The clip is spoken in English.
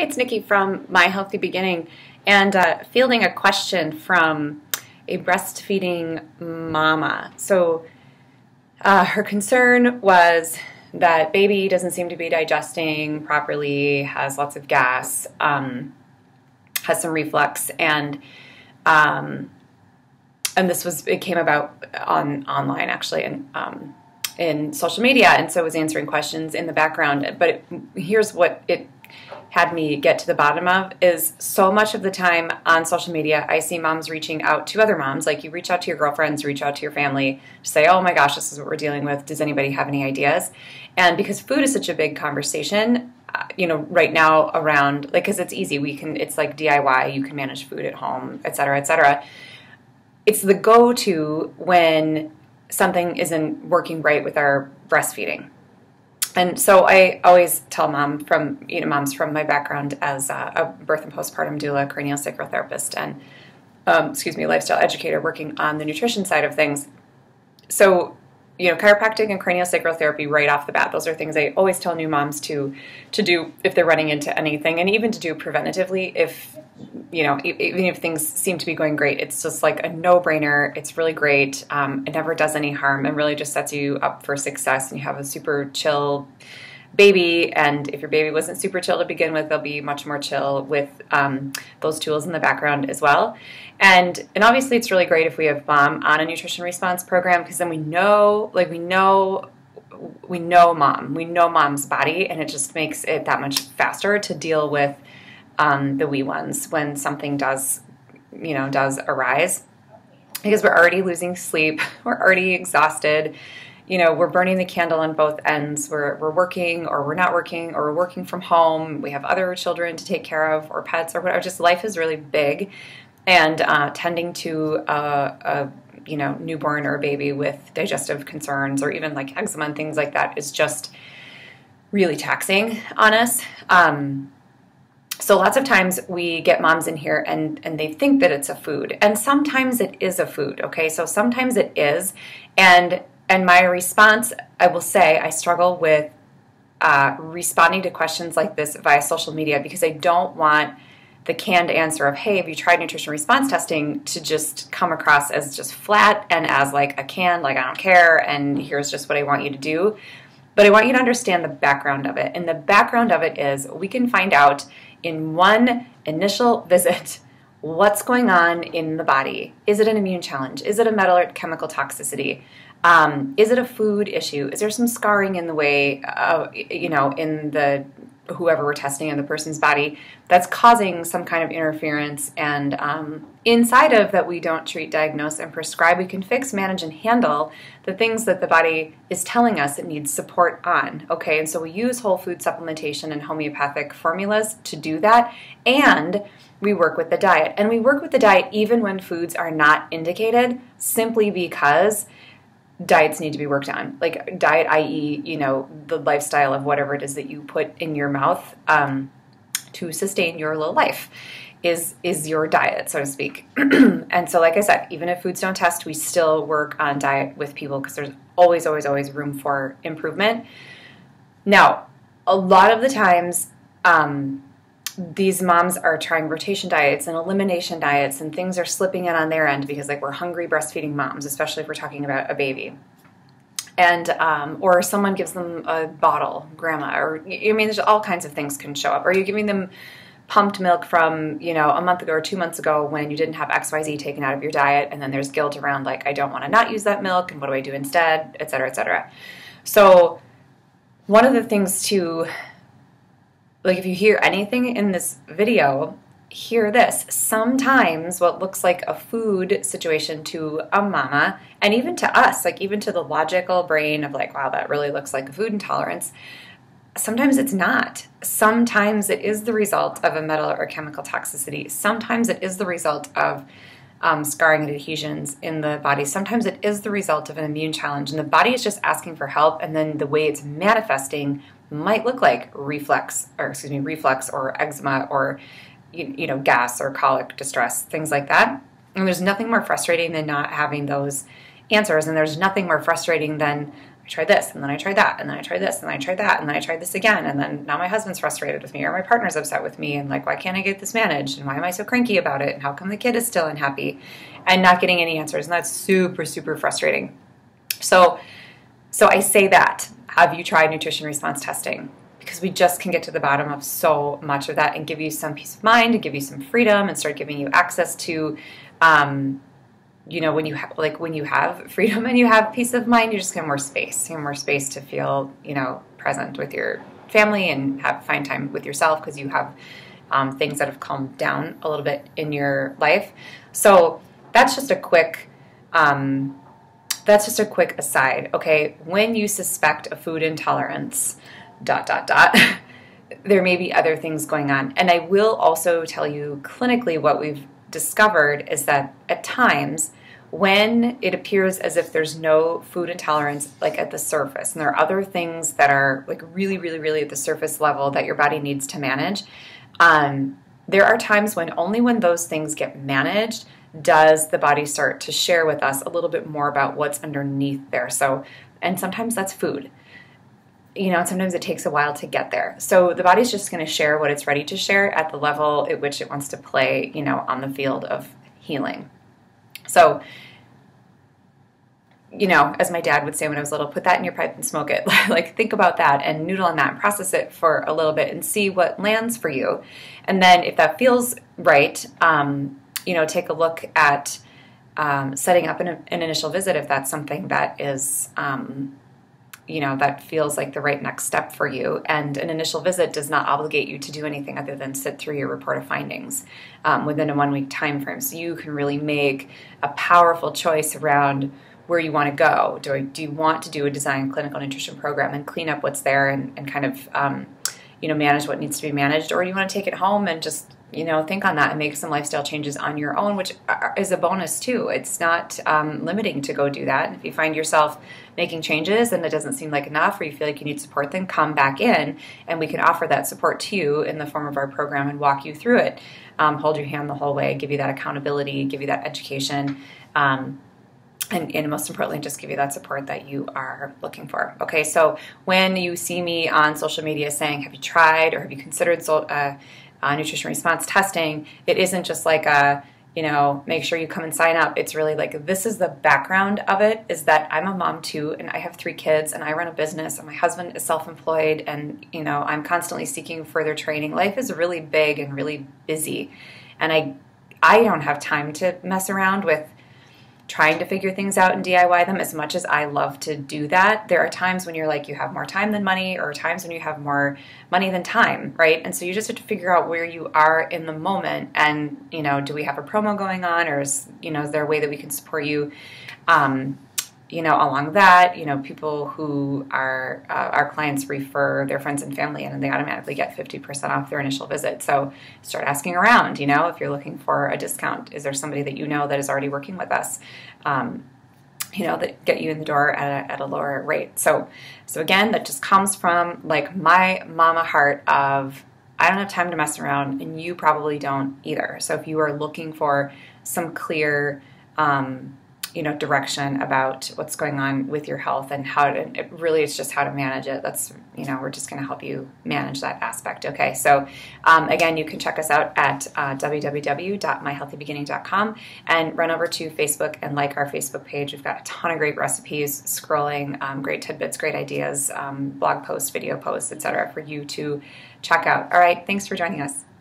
Hi, it's Nikki from My Healthy Beginning, and fielding a question from a breastfeeding mama. So her concern was that baby doesn't seem to be digesting properly, has lots of gas, has some reflux, and it came about online actually, and in social media, and so I was answering questions in the background. But here's what it had me get to the bottom of is so much of the time on social media, I see moms reaching out to other moms. Like, you reach out to your girlfriends, reach out to your family to say, oh my gosh, this is what we're dealing with. Does anybody have any ideas? And because food is such a big conversation, right now around, like, because it's easy. It's like DIY, you can manage food at home, et cetera, et cetera. It's the go-to when something isn't working right with our breastfeeding. And so I always tell moms from my background as a birth and postpartum doula, craniosacral therapist, and lifestyle educator working on the nutrition side of things. So, chiropractic and craniosacral therapy right off the bat, those are things I always tell new moms to do if they're running into anything, and even to do preventatively if, even if things seem to be going great. It's just like a no-brainer. It's really great. It never does any harm and really just sets you up for success, and you have a super chill baby. And if your baby wasn't super chill to begin with, they'll be much more chill with those tools in the background as well. And obviously it's really great if we have mom on a nutrition response program, because then we know mom's body, and it just makes it that much faster to deal with the wee ones when something does arise, because we're already losing sleep, we're already exhausted, we're burning the candle on both ends. We're working, or we're not working, or we're working from home. We have other children to take care of, or pets, or whatever. Just life is really big, and tending to a newborn or a baby with digestive concerns, or even like eczema and things like that, is just really taxing on us. So lots of times we get moms in here and they think that it's a food, and sometimes it is a food. Okay, so sometimes it is, and my response, I will say, I struggle with responding to questions like this via social media, because I don't want the canned answer of, hey, have you tried nutrition response testing, to just come across as just flat and as like a can, like I don't care, and here's just what I want you to do. But I want you to understand the background of it. And the background of it is, we can find out in one initial visit what's going on in the body. Is it an immune challenge? Is it a metal or chemical toxicity? Is it a food issue? Is there some scarring in the way, in the whoever we're testing in the person's body that's causing some kind of interference? And inside of that, we don't treat, diagnose, and prescribe. We can fix, manage, and handle the things that the body is telling us it needs support on. Okay, and so we use whole food supplementation and homeopathic formulas to do that, and we work with the diet. And we work with the diet even when foods are not indicated, simply because diets need to be worked on. Like diet, i.e., the lifestyle of whatever it is that you put in your mouth to sustain your little life is your diet, so to speak. And so, like I said, even if foods don't test, we still work on diet with people, because there's always, always, always room for improvement. Now, a lot of the times, these moms are trying rotation diets and elimination diets, and things are slipping in on their end because, like, we're hungry breastfeeding moms, especially if we're talking about a baby. And, or someone gives them a bottle, grandma, or, there's all kinds of things can show up. Or you're giving them pumped milk from, a month ago or 2 months ago when you didn't have XYZ taken out of your diet, and then there's guilt around, like, I don't want to not use that milk, and what do I do instead, et cetera, et cetera. So one of the things to, like, if you hear anything in this video, hear this. Sometimes what looks like a food situation to a mama, and even to us, like even to the logical brain of like, wow, that really looks like a food intolerance, sometimes it's not. Sometimes it is the result of a metal or chemical toxicity. Sometimes it is the result of scarring and adhesions in the body. Sometimes it is the result of an immune challenge, and the body is just asking for help, and then the way it's manifesting might look like reflux or eczema, or gas or colic distress, things like that. And there's nothing more frustrating than not having those answers, and there's nothing more frustrating than I tried this, and then I tried that, and then I tried this, and then I tried that, and then I tried this again, and then now my husband's frustrated with me, or my partner's upset with me, and like, why can't I get this managed, and why am I so cranky about it, and how come the kid is still unhappy, and not getting any answers, and that's super, super frustrating. So I say that, have you tried nutrition response testing? Because we just can get to the bottom of so much of that and give you some peace of mind, and give you some freedom, and start giving you access to, when you have freedom and you have peace of mind, you just get more space. You have more space to feel, present with your family and find time with yourself, because you have things that have calmed down a little bit in your life. So that's just a quick aside. Okay, when you suspect a food intolerance, ... there may be other things going on. And I will also tell you clinically what we've discovered is that at times when it appears as if there's no food intolerance, like at the surface, and there are other things that are like really, really, really at the surface level that your body needs to manage, there are times when those things get managed does the body start to share with us a little bit more about what's underneath there. So, and sometimes that's food. And sometimes it takes a while to get there. So the body's just going to share what it's ready to share at the level at which it wants to play, on the field of healing. So, as my dad would say when I was little, put that in your pipe and smoke it. Like, think about that and noodle on that and process it for a little bit and see what lands for you. And then if that feels right, take a look at setting up an initial visit if that's something that is that feels like the right next step for you. And an initial visit does not obligate you to do anything other than sit through your report of findings within a 1 week time frame. So you can really make a powerful choice around where you want to go. Do you want to do a design clinical nutrition program and clean up what's there and kind of manage what needs to be managed, or do you want to take it home and just think on that and make some lifestyle changes on your own, which is a bonus too. It's not limiting to go do that. And if you find yourself making changes and it doesn't seem like enough, or you feel like you need support, then come back in and we can offer that support to you in the form of our program and walk you through it. Hold your hand the whole way, give you that accountability, give you that education, and most importantly, just give you that support that you are looking for. Okay, so when you see me on social media saying, have you tried or have you considered nutrition response testing, it isn't just like make sure you come and sign up. It's really like, this is the background of it, is that I'm a mom too, and I have 3 kids, and I run a business, and my husband is self-employed, and I'm constantly seeking further training. Life is really big and really busy, and I don't have time to mess around with trying to figure things out and DIY them as much as I love to do that. There are times when you're like, you have more time than money, or times when you have more money than time, right? And so you just have to figure out where you are in the moment, and, do we have a promo going on, or is there a way that we can support you, along that, people who are our clients refer their friends and family in, and they automatically get 50% off their initial visit. So start asking around, if you're looking for a discount, is there somebody that that is already working with us, that get you in the door at a lower rate. So again, that just comes from like my mama heart of, I don't have time to mess around, and you probably don't either. So if you are looking for some clear, direction about what's going on with your health and it's just how to manage it. That's, we're just going to help you manage that aspect. Okay. So, again, you can check us out at www.myhealthybeginning.com and run over to Facebook and like our Facebook page. We've got a ton of great recipes, scrolling, great tidbits, great ideas, blog posts, video posts, etc. for you to check out. All right. Thanks for joining us.